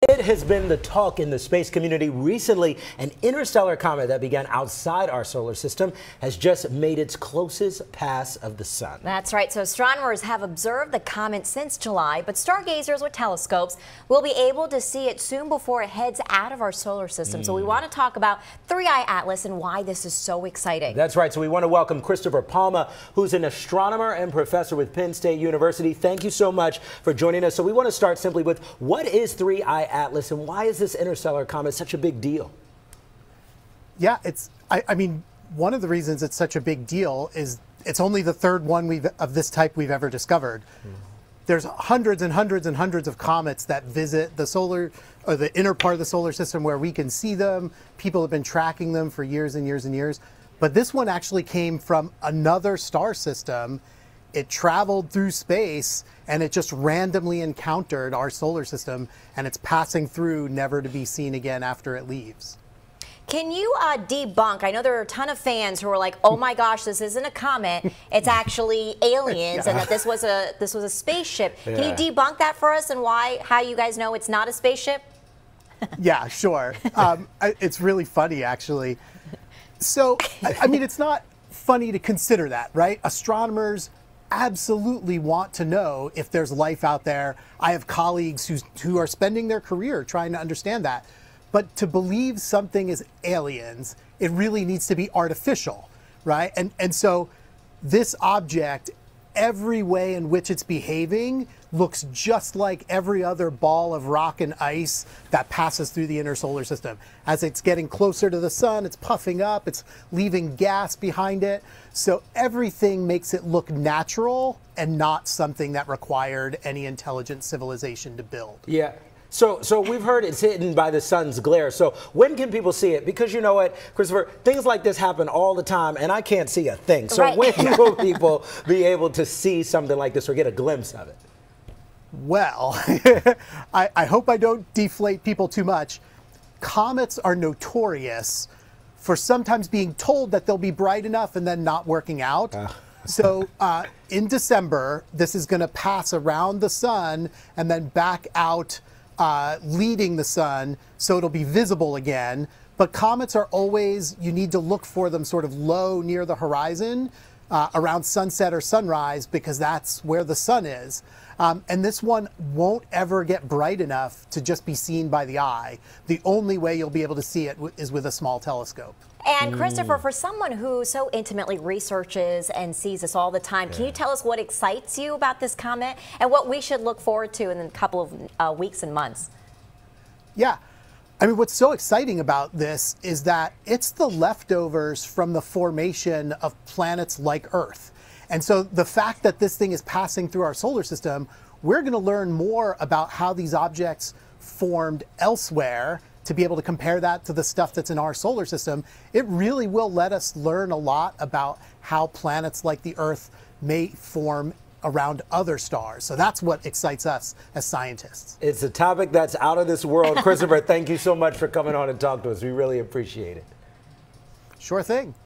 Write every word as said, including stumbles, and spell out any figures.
It has been the talk in the space community recently. An interstellar comet that began outside our solar system has just made its closest pass of the sun. That's right. So astronomers have observed the comet since July, but stargazers with telescopes will be able to see it soon before it heads out of our solar system. Mm. So we want to talk about three-eye atlas and why this is so exciting. That's right. So we want to welcome Christopher Palma, who's an astronomer and professor with Penn State University. Thank you so much for joining us. So we want to start simply with, what is three-eye atlas and why is this interstellar comet such a big deal? Yeah, it's, I, I mean, one of the reasons it's such a big deal is it's only the third one we've, of this type we've ever discovered. Mm. There's hundreds and hundreds and hundreds of comets that visit the solar, or the inner part of the solar system where we can see them. People have been tracking them for years and years and years. But this one actually came from another star system. It traveled through space and it just randomly encountered our solar system, and it's passing through, never to be seen again after it leaves. Can you uh, debunk? I know there are a ton of fans who are like, "Oh my gosh, this isn't a comet; it's actually aliens, yeah. and that this was a this was a spaceship." Yeah. Can you debunk that for us and why? How you guys know it's not a spaceship? Yeah, sure. Um, it's really funny, actually. So, I, I mean, it's not funny to consider that, right? Astronomers absolutely want to know if there's life out there. I have colleagues who's, who are spending their career trying to understand that. But to believe something is aliens, it really needs to be artificial, right? And, and so this object, every way in which it's behaving looks just like every other ball of rock and ice that passes through the inner solar system. As it's getting closer to the sun, it's puffing up, it's leaving gas behind it. So everything makes it look natural and not something that required any intelligent civilization to build. Yeah. So, so we've heard it's hidden by the sun's glare. So when can people see it? Because you know what, Christopher, things like this happen all the time, and I can't see a thing. So right. When will people be able to see something like this or get a glimpse of it? Well, I, I hope I don't deflate people too much. Comets are notorious for sometimes being told that they'll be bright enough and then not working out. Uh. So uh, in December, this is going to pass around the sun and then back out, uh, leading the sun, so it'll be visible again. But comets are always, you need to look for them sort of low near the horizon, uh, around sunset or sunrise, because that's where the sun is. Um, and this one won't ever get bright enough to just be seen by the eye. The only way you'll be able to see it w is with a small telescope. And Christopher, for someone who so intimately researches and sees this all the time, can you tell us what excites you about this comet and what we should look forward to in a couple of uh, weeks and months? Yeah. I mean, what's so exciting about this is that it's the leftovers from the formation of planets like Earth. And so the fact that this thing is passing through our solar system, we're going to learn more about how these objects formed elsewhere to be able to compare that to the stuff that's in our solar system. It really will let us learn a lot about how planets like the Earth may form around other stars. So that's what excites us as scientists. It's a topic that's out of this world. Christopher, thank you so much for coming on and talking to us. We really appreciate it. Sure thing.